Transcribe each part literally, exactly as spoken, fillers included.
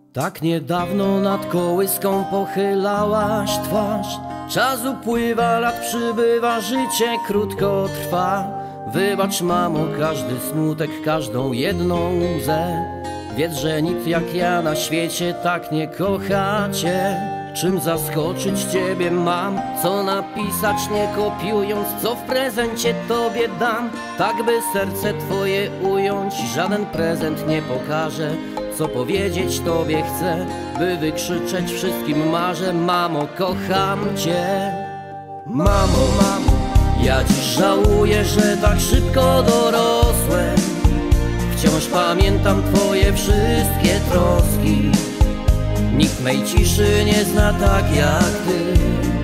Tak niedawno nad kołyską pochylałaś twarz. Czas upływa, lat przybywa, życie krótko trwa. Wybacz, mamo, każdy smutek, każdą jedną łzę. Wiedz, że nikt jak ja na świecie tak nie kocha cię. Czym zaskoczyć ciebie mam, co napisać nie kopiując, co w prezencie tobie dam, tak by serce twoje ująć. Żaden prezent nie pokaże, co powiedzieć tobie chcę, by wykrzyczeć wszystkim marzę. Mamo, kocham cię. Mamo, mamo, ja dziś żałuję, że tak szybko dorosłem. Wciąż pamiętam twoje wszystkie troski. Nikt mej ciszy nie zna tak jak ty.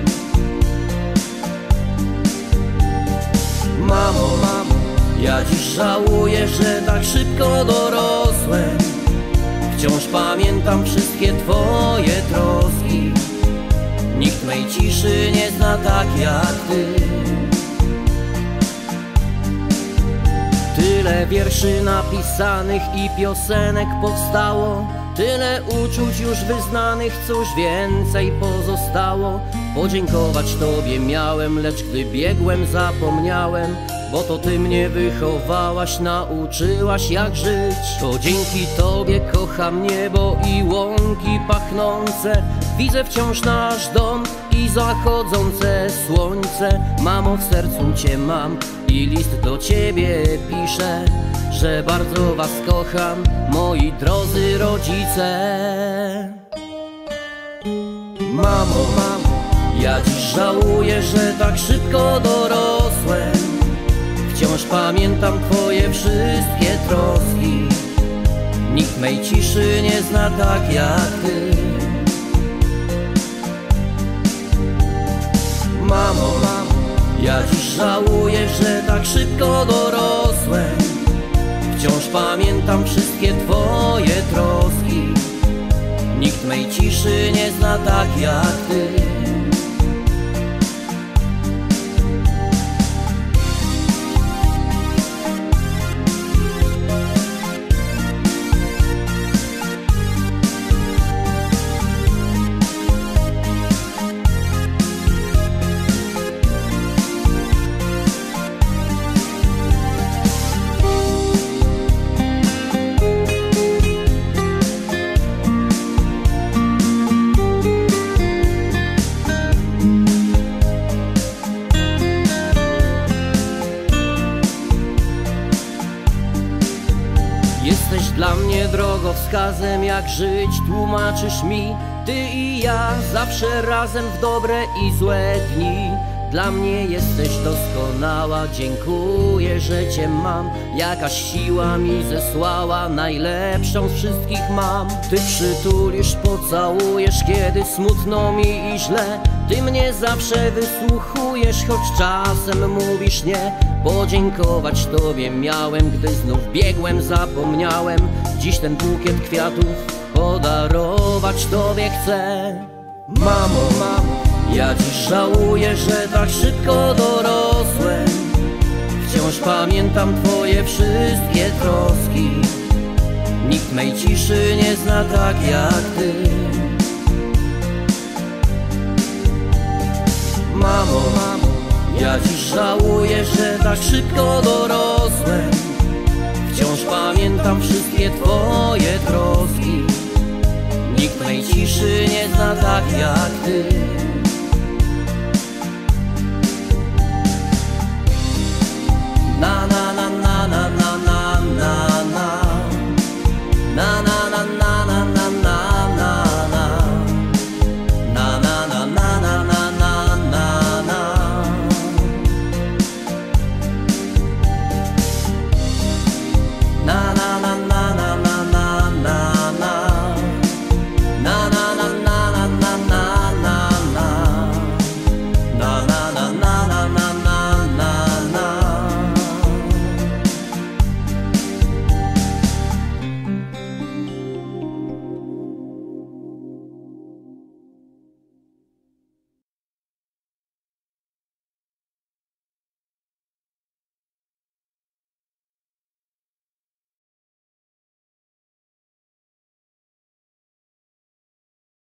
Mamo, mamo, ja dziś żałuję, że tak szybko dorosłem. Wciąż pamiętam wszystkie twoje troski. Nikt mej ciszy nie zna tak jak ty. Tyle wierszy napisanych i piosenek powstało, tyle uczuć już wyznanych, cóż więcej pozostało. Podziękować tobie miałem, lecz gdy biegłem zapomniałem, bo to ty mnie wychowałaś, nauczyłaś jak żyć. To dzięki tobie kocham niebo i łąki pachnące. Widzę wciąż nasz dom i zachodzące słońce. Mamo, w sercu cię mam i list do ciebie piszę, że bardzo was kocham, moi drodzy rodzice. Mamo, mamo, ja dziś żałuję, że tak szybko dorosłem. Wciąż pamiętam twoje wszystkie troski. Nikt mej ciszy nie zna tak jak ty. Mamo, mamo, ja dziś żałuję, że tak szybko dorosłem. Wciąż pamiętam wszystkie twoje troski. Nikt mej ciszy nie zna tak jak ty. Jesteś dla mnie drogowskazem, jak żyć tłumaczysz mi. Ty i ja zawsze razem w dobre i złe dni. Dla mnie jesteś doskonała, dziękuję, że cię mam. Jakaś siła mi zesłała, najlepszą z wszystkich mam. Ty przytulisz, pocałujesz, kiedy smutno mi i źle. Ty mnie zawsze wysłuchujesz, choć czasem mówisz nie. Podziękować tobie miałem, gdy znów biegłem, zapomniałem. Dziś ten bukiet kwiatów podarować tobie chcę. Mamo, mamo, ja dziś żałuję, że tak szybko dorosłem. Wciąż pamiętam twoje wszystkie troski. Nikt mej ciszy nie zna tak jak ty. Mamo, mamo, ja dziś żałuję, że tak szybko dorosłem. Wciąż pamiętam wszystkie twoje troski. Nikt mej ciszy nie zna tak jak ty.